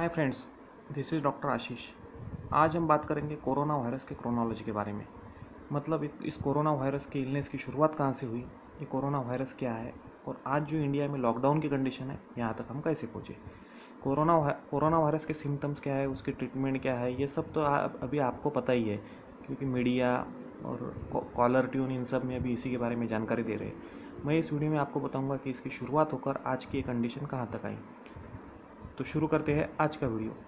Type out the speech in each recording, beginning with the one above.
Hi friends, this is doctor Ashish. आज हम बात करेंगे कोरोना वायरस के क्रोनोलॉजी के बारे में। मतलब इस कोरोना वायरस के इलनेस की शुरुआत कहाँ से हुई, ये कोरोना वायरस क्या है और आज जो इंडिया में लॉकडाउन की कंडीशन है यहाँ तक हम कैसे पहुँचे। कोरोना वायरस के सिम्टम्स क्या है, उसकी ट्रीटमेंट क्या है, ये सब तो अभी आपको पता ही है क्योंकि मीडिया और कॉलर ट्यून इन सब में अभी इसी के बारे में जानकारी दे रहे हैं। मैं इस वीडियो में आपको बताऊंगा कि इसकी शुरुआत होकर आज की कंडीशन कहाँ तक आई। तो शुरू करते हैं आज का वीडियो।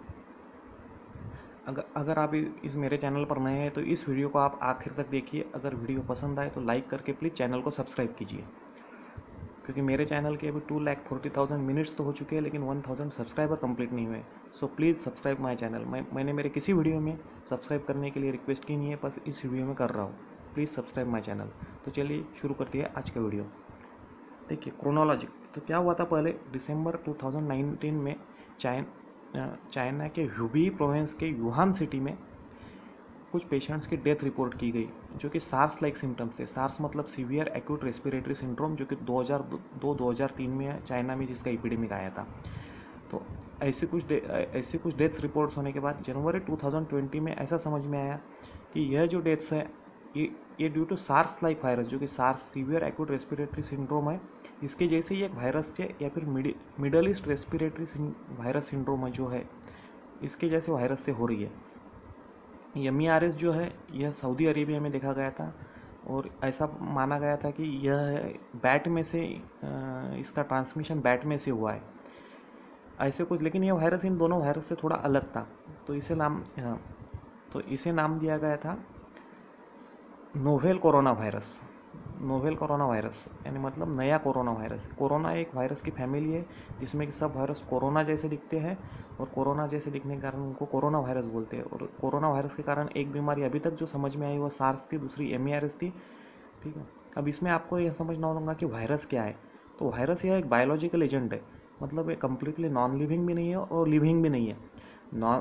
अगर आप इस मेरे चैनल पर नए हैं तो इस वीडियो को आप आखिर तक देखिए। अगर वीडियो पसंद आए तो लाइक करके प्लीज़ चैनल को सब्सक्राइब कीजिए, क्योंकि मेरे चैनल के अभी 2,40,000 मिनट्स तो हो चुके हैं लेकिन 1,000 सब्सक्राइबर कंप्लीट नहीं हुए। So please subscribe my channel. मैंने मेरे किसी वीडियो में सब्सक्राइब करने के लिए रिक्वेस्ट की नहीं है, बस इस वीडियो में कर रहा हूँ। Please subscribe my channel. तो चलिए शुरू करते हैं आज का वीडियो। देखिए क्रोनोलॉजी तो क्या हुआ था। पहले दिसंबर 2019 में चाइना के ह्यूबी प्रोविंस के यूहान सिटी में कुछ पेशेंट्स की डेथ रिपोर्ट की गई जो कि सार्स लाइक सिम्टम्स थे। सार्स मतलब सीवियर एक्यूट रेस्पिरेटरी सिंड्रोम, जो कि 2002-2003 में चाइना में जिसका एपिडेमिक आया था। तो ऐसे कुछ डेथ रिपोर्ट्स होने के बाद जनवरी 2020 में ऐसा समझ में आया कि यह जो डेथ्स है ये due to SARS like virus, जो कि SARS severe acute respiratory syndrome है, इसके जैसे ही एक वायरस से या फिर Middle East respiratory virus syndrome है जो है, इसके जैसे वायरस से हो रही है। MERS जो है यह सऊदी अरेबिया में देखा गया था और ऐसा माना गया था कि यह बैट में से इसका ट्रांसमिशन बैट में से हुआ है ऐसे कुछ। लेकिन यह वायरस इन दोनों वायरस से थोड़ा अलग था, तो इसे नाम दिया गया था नोवेल कोरोना वायरस यानी मतलब नया कोरोना वायरस। कोरोना एक वायरस की फैमिली है जिसमें कि सब वायरस कोरोना जैसे दिखते हैं और कोरोना जैसे दिखने के कारण उनको कोरोना वायरस बोलते हैं। और कोरोना वायरस के कारण एक बीमारी अभी तक जो समझ में आई वो सार्स थी, दूसरी MERS थी। ठीक है, अब इसमें आपको यह समझना होगा कि वायरस क्या है। तो वायरस यह एक बायोलॉजिकल एजेंट है, मतलब ये कम्प्लीटली नॉन लिविंग भी नहीं है और लिविंग भी नहीं है। नॉन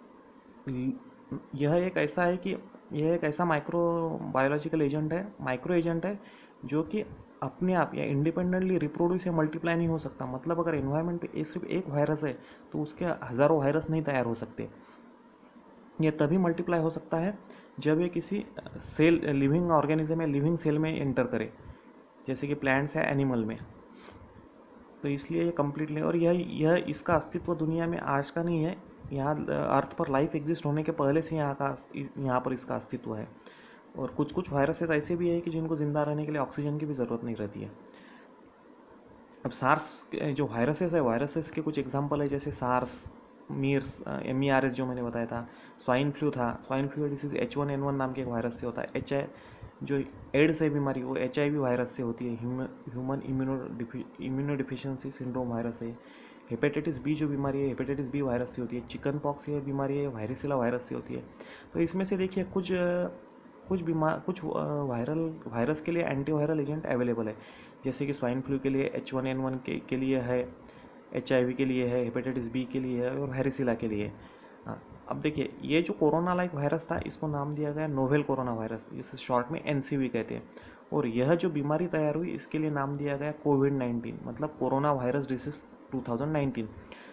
यह एक ऐसा माइक्रो एजेंट है जो कि अपने आप या इंडिपेंडेंटली रिप्रोड्यूस या मल्टीप्लाई नहीं हो सकता। मतलब अगर एनवायरनमेंट पे सिर्फ एक वायरस है तो उसके हज़ारों वायरस नहीं तैयार हो सकते। यह तभी मल्टीप्लाई हो सकता है जब ये किसी लिविंग ऑर्गेनिज्म या लिविंग सेल में एंटर करे, जैसे कि प्लांट्स या एनिमल में। तो इसलिए ये कम्प्लीटली, और यह इसका अस्तित्व दुनिया में आज का नहीं है। यहाँ अर्थ पर लाइफ एग्जिस्ट होने के पहले से यहाँ पर इसका अस्तित्व है। और कुछ वायरसेस ऐसे भी है कि जिनको ज़िंदा रहने के लिए ऑक्सीजन की भी ज़रूरत नहीं रहती है। अब सार्स जो वायरसेस के कुछ एग्जांपल है, जैसे सार्स, MERS जो मैंने बताया था। स्वाइन फ्लू डिसीज़ H1N1 नाम के एक वायरस से होता है। जो एड्स है बीमारी वो HIV वायरस से होती है। ह्यूमन इम्यूनोडिफिशियंसी सिंड्रोम वायरस है। हेपेटाइटिस बी जो बीमारी है हेपेटाइटिस बी वायरस से होती है। चिकन पॉक्स ये बीमारी है वायरिसिला वायरस से होती है। तो इसमें से देखिए कुछ वायरस के लिए एंटीवायरल एजेंट अवेलेबल है, जैसे कि स्वाइन फ्लू के लिए H1N1 के लिए है, HIV के लिए है, हेपेटाइटिस बी के लिए है और वायरिसिला के लिए। हाँ, अब देखिए ये जो कोरोना लाइक वायरस था इसको नाम दिया गया नोवेल कोरोना वायरस, जिसे शॉर्ट में NCV कहते हैं। और यह जो बीमारी तैयार हुई इसके लिए नाम दिया गया कोविड-19, मतलब कोरोना वायरस डिसीज 2019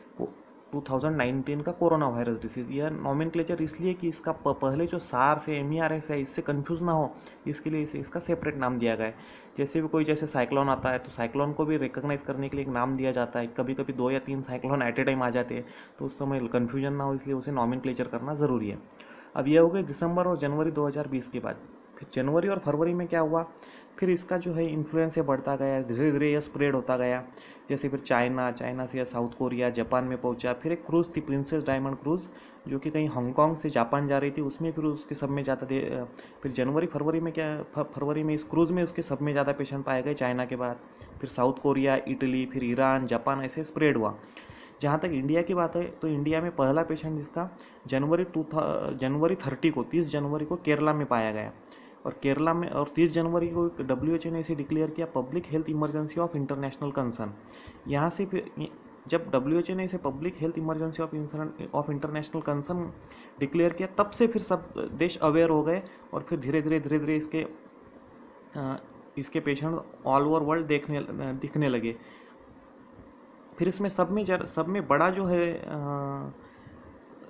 का कोरोना वायरस डिसीज़। यह नॉमेनक्लेचर इसलिए कि इसका पहले जो सार्स है MERS है इससे कंफ्यूज ना हो, इसके लिए इसका सेपरेट नाम दिया गया है। जैसे साइक्लोन आता है तो साइक्लोन को भी रिकॉग्नाइज करने के लिए एक नाम दिया जाता है। कभी कभी 2 या 3 साइक्लोन एट ए टाइम आ जाते हैं, तो उस समय कन्फ्यूजन ना हो इसलिए उसे नॉमेनक्लेचर करना ज़रूरी है। अब यह हो गया दिसंबर और जनवरी 2020 के बाद। फिर जनवरी और फरवरी में क्या हुआ, फिर इसका जो है इन्फ्लुएंस बढ़ता गया, धीरे धीरे यह स्प्रेड होता गया। जैसे फिर चाइना से या साउथ कोरिया, जापान में पहुंचा। फिर एक क्रूज़ थी प्रिंसेस डायमंड क्रूज़, जो कि कहीं हांगकांग से जापान जा रही थी, उसमें फिर उसके सब में ज़्यादा फिर फरवरी में इस क्रूज़ में उसके सब में ज़्यादा पेशेंट पाए गए चाइना के बाद। फिर साउथ कोरिया, इटली, फिर ईरान, जापान, ऐसे स्प्रेड हुआ। जहाँ तक इंडिया की बात है तो इंडिया में पहला पेशेंट जिसका जनवरी 30 जनवरी को केरला में पाया गया। और 30 जनवरी को WHO ने इसे डिक्लेयर किया public health emergency of international concern. यहाँ से फिर जब WHO ने इसे public health emergency of international concern declare किया, तब से फिर सब देश अवेयर हो गए और फिर धीरे धीरे इसके पेशेंट ऑल ओवर वर्ल्ड दिखने लगे। फिर इसमें सब में बड़ा जो है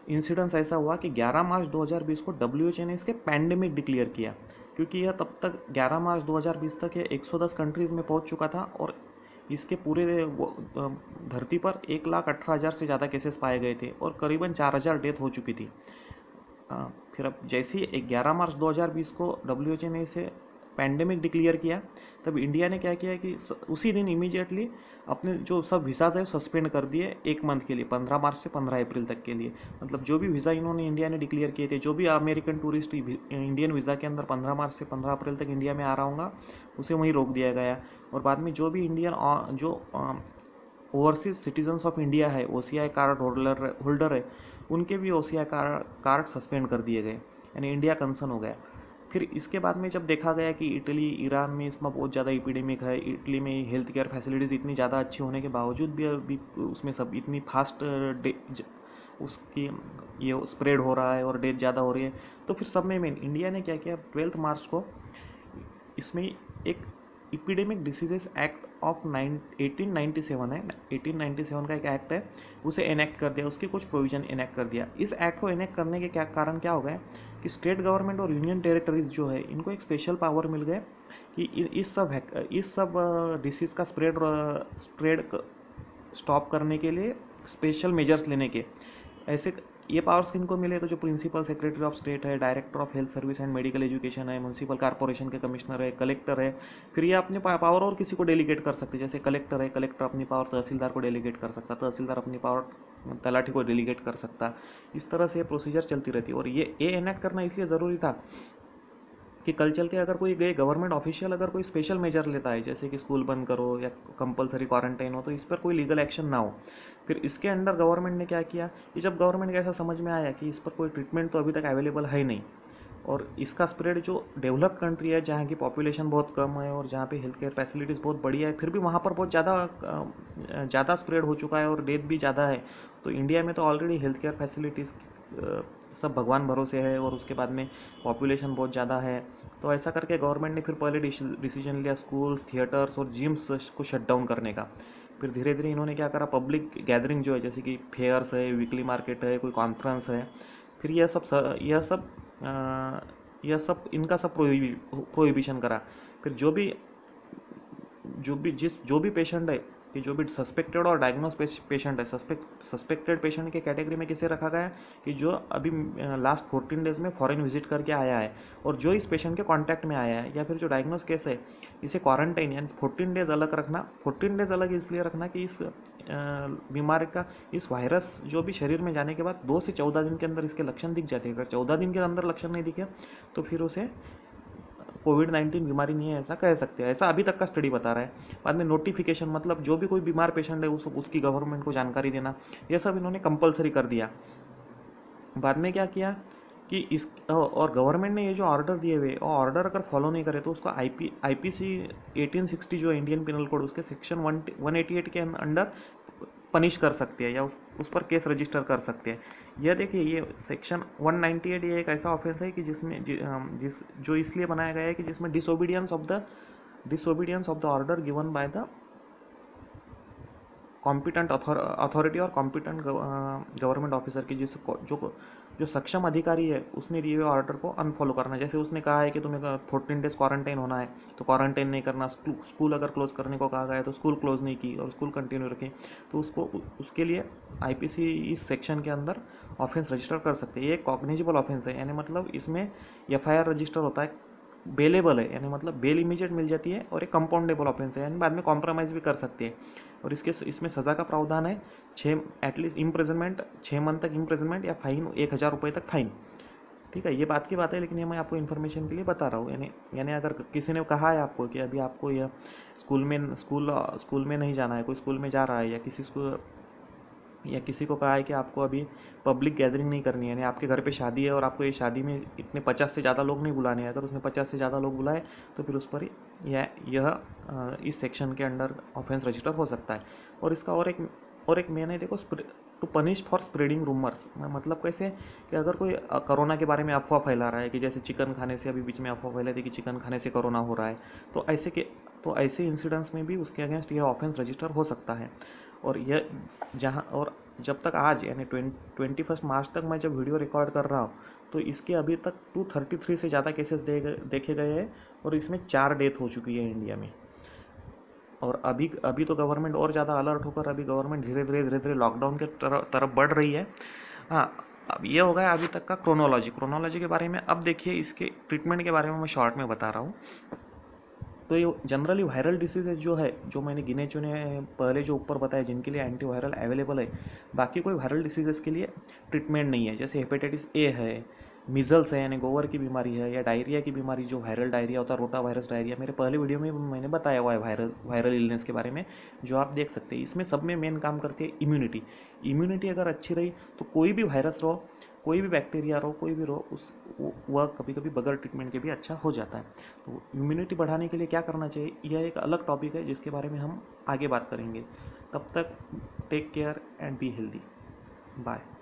इंसिडेंस ऐसा हुआ कि 11 मार्च 2020 को डब्ल्यूएचओ ने इसके पैंडेमिक डिक्लेयर किया, क्योंकि यह तब तक 11 मार्च 2020 तक ये 110 कंट्रीज़ में पहुंच चुका था और इसके पूरे धरती पर 1,18,000 से ज़्यादा केसेस पाए गए थे और करीबन 4,000 डेथ हो चुकी थी। फिर अब जैसे ही 11 मार्च 2020 को डब्ल्यूएचओ ने इसे पैंडेमिक डिक्लेयर किया, तब इंडिया ने क्या किया कि उसी दिन इमीडिएटली अपने जो सब वीज़ाज है सस्पेंड कर दिए 1 मंथ के लिए, 15 मार्च से 15 अप्रैल तक के लिए। मतलब जो भी वीज़ा इन्होंने इंडिया ने डिक्लेयर किए थे, जो भी अमेरिकन टूरिस्ट इंडियन वीज़ा के अंदर 15 मार्च से 15 अप्रैल तक इंडिया में आ रहा होगा, उसे वहीं रोक दिया गया। और बाद में जो भी इंडियन जो ओवरसीज सिटीजन्स ऑफ इंडिया है, ओसीआई कार्ड होल्डर है, उनके भी ओसीआई कार्ड सस्पेंड कर दिए गए, यानी इंडिया कंसर्न हो गया। फिर इसके बाद में जब देखा गया कि इटली, ईरान में इसमें बहुत ज़्यादा एपिडेमिक है, इटली में हेल्थ केयर फैसिलिटीज़ इतनी ज़्यादा अच्छी होने के बावजूद भी अभी उसमें सब इतनी फास्ट उसकी ये स्प्रेड हो रहा है और डेथ ज़्यादा हो रही है, तो फिर सब में इंडिया ने क्या किया, 12 मार्च को इसमें एक इपिडेमिक डिसीजेस एक्ट ऑफ 1897 है, 1897 का एक एक्ट है, उसे एनेक्ट कर दिया, उसके कुछ प्रोविज़न एनेक्ट कर दिया। इस एक्ट को एनेक्ट करने के कारण क्या हो गया कि स्टेट गवर्नमेंट और यूनियन टेरिटरीज जो है, इनको एक स्पेशल पावर मिल गए कि इस सब डिसीज़ का स्प्रेड स्टॉप करने के लिए स्पेशल मेजर्स लेने के। ऐसे ये पावर्स किनको मिले, तो जो प्रिंसिपल सेक्रेटरी ऑफ स्टेट है, director of health service and medical education है, म्यूनसिपल कॉर्पोरेशन के कमिश्नर है, कलेक्टर है। फिर ये अपने पावर और किसी को डेलीगेट कर सकते हैं, जैसे कलेक्टर है, कलेक्टर अपनी पावर तहसीलदार को डेलीगेट कर सकता, तहसीलदार अपनी पावर तलाठी को डेलीगेट कर सकता। इस तरह से प्रोसीजर चलती रहती है। और ये एनेक्ट करना इसलिए ज़रूरी था कि कल चल के अगर कोई गवर्नमेंट ऑफिशियल अगर कोई स्पेशल मेजर लेता है, जैसे कि स्कूल बंद करो या कंपलसरी क्वारंटाइन हो, तो इस पर कोई लीगल एक्शन ना हो। फिर इसके अंडर गवर्नमेंट ने क्या किया कि जब गवर्नमेंट को ऐसा समझ में आया कि इस पर कोई ट्रीटमेंट तो अभी तक अवेलेबल है नहीं, और इसका स्प्रेड जो डेवलप्ड कंट्री है, जहाँ की पॉपुलेशन बहुत कम है और जहाँ पे हेल्थ केयर फैसिलिटीज़ बहुत बढ़िया है, फिर भी वहाँ पर बहुत ज़्यादा स्प्रेड हो चुका है और डेथ भी ज़्यादा है। तो इंडिया में तो ऑलरेडी हेल्थ केयर फैसिलिटीज़ सब भगवान भरोसे है, और उसके बाद में पॉपुलेशन बहुत ज़्यादा है। तो ऐसा करके गवर्नमेंट ने फिर पहले डिसीजन लिया स्कूल, थिएटर्स और जिम्स को शट डाउन करने का। फिर धीरे धीरे इन्होंने क्या करा, पब्लिक गैदरिंग जो है, जैसे कि फेयर्स है, वीकली मार्केट है, कोई कॉन्फ्रेंस है, फिर इनका सब प्रोहिबिशन करा। फिर जो भी पेशेंट है, कि जो भी सस्पेक्टेड और डायग्नोस पेशेंट है, सस्पेक्टेड पेशेंट के कैटेगरी में किसे रखा गया है कि जो अभी लास्ट 14 डेज में फॉरेन विजिट करके आया है, और जो इस पेशेंट के कांटेक्ट में आया है, या फिर जो डायग्नोस केस है, इसे क्वारंटाइन यानी 14 डेज अलग रखना। 14 डेज अलग इसलिए रखना कि इस बीमारी का, इस वायरस जो भी शरीर में जाने के बाद 2 से 14 दिन के अंदर इसके लक्षण दिख जाते हैं। अगर 14 दिन के अंदर लक्षण नहीं दिखे तो फिर उसे कोविड-19 बीमारी नहीं है, ऐसा कह सकते हैं। ऐसा अभी तक का स्टडी बता रहा है। बाद में नोटिफिकेशन, मतलब जो भी कोई बीमार पेशेंट है उसकी गवर्नमेंट को जानकारी देना, यह सब इन्होंने कंपलसरी कर दिया। बाद में क्या किया कि इस और गवर्नमेंट ने ये जो ऑर्डर दिए हुए, और ऑर्डर अगर फॉलो नहीं करे तो उसको आईपीसी 1860 जो इंडियन पिनल कोड, उसके सेक्शन 188 के अंडर पनिश कर सकती है, या उस पर केस रजिस्टर कर सकते हैं। यह देखिए, ये सेक्शन 198 ये एक ऐसा ऑफेंस है कि जो इसलिए बनाया गया है कि जिसमें disobedience of the order given by the competent authority और कॉम्पिटेंट गवर्नमेंट ऑफिसर की, जो सक्षम अधिकारी है, उसने दिए हुए ऑर्डर को अनफॉलो करना। जैसे उसने कहा है कि तुम्हें 14 डेज क्वारंटाइन होना है, तो क्वारंटाइन नहीं करना। स्कूल अगर क्लोज करने को कहा गया है तो स्कूल क्लोज नहीं की और स्कूल कंटिन्यू रखें, तो उसके लिए आईपीसी इस सेक्शन के अंदर ऑफेंस रजिस्टर कर सकते हैं। ये एक कॉग्निजिबल ऑफेंस है, यानी मतलब इसमें एफआईआर रजिस्टर होता है, बेलेबल है, यानी मतलब बेल इमीडिएट मिल जाती है, और एक कंपाउंडेबल ऑफेंस है, यानी बाद में कॉम्प्रोमाइज़ भी कर सकते हैं। और इसमें सज़ा का प्रावधान है 6 एटलीस्ट इम्प्रिजनमेंट, 6 मंथ तक इम्प्रिजनमेंट, या फाइन 1,000 रुपये तक फाइन। ठीक है, ये बात की बात है, लेकिन ये मैं आपको इन्फॉर्मेशन के लिए बता रहा हूँ। यानी अगर किसी ने कहा है आपको कि अभी आपको यह स्कूल में नहीं जाना है, कोई स्कूल में जा रहा है, या किसी को कहा है कि आपको अभी पब्लिक गैदरिंग नहीं करनी है, यानी आपके घर पे शादी है और आपको ये शादी में इतने 50 से ज़्यादा लोग नहीं बुलाने हैं, अगर उसने 50 से ज़्यादा लोग बुलाए तो फिर उस पर यह इस सेक्शन के अंडर ऑफेंस रजिस्टर हो सकता है। और इसका और एक मेन है, देखो, to punish for spreading rumours. मतलब कैसे कि अगर कोई कोरोना के बारे में अफवाह फैला रहा है, कि जैसे चिकन खाने से अभी बीच में अफवाह फैलाई थी कि चिकन खाने से कोरोना हो रहा है, तो ऐसे इंसिडेंट्स में भी उसके अगेंस्ट यह ऑफेंस रजिस्टर हो सकता है। और जब तक आज यानी 21 मार्च तक मैं जब वीडियो रिकॉर्ड कर रहा हूँ, तो इसके अभी तक 233 से ज़्यादा केसेस देखे गए हैं और इसमें 4 डेथ हो चुकी है इंडिया में। और अभी अभी तो गवर्नमेंट और ज़्यादा अलर्ट होकर अभी गवर्नमेंट धीरे धीरे लॉकडाउन के तरफ बढ़ रही है। हाँ, अब ये हो गया अभी तक का क्रोनोलॉजी के बारे में। अब देखिए इसके ट्रीटमेंट के बारे में मैं शॉर्ट में बता रहा हूँ। तो ये जनरली वायरल डिसीजेज जो है, जो मैंने गिने चुने पहले जो ऊपर बताए जिनके लिए एंटीवायरल अवेलेबल है, बाकी कोई वायरल डिसीजेस के लिए ट्रीटमेंट नहीं है। जैसे हेपेटाइटिस ए है, मीजल्स है यानी गोवर की बीमारी है, या डायरिया की बीमारी जो वायरल डायरिया होता है, रोटा वायरस डायरिया, मेरे पहले वीडियो में मैंने बताया हुआ है वायरल इलनेस के बारे में, जो आप देख सकते हैं। इसमें सब में मेन काम करती है इम्यूनिटी। इम्यूनिटी अगर अच्छी रही तो कोई भी वायरस रहो, कोई भी बैक्टीरिया रहो, कोई भी रहो, उस वह कभी कभी बगैर ट्रीटमेंट के भी अच्छा हो जाता है। तो इम्यूनिटी बढ़ाने के लिए क्या करना चाहिए, यह एक अलग टॉपिक है जिसके बारे में हम आगे बात करेंगे। तब तक take care and be healthy. Bye.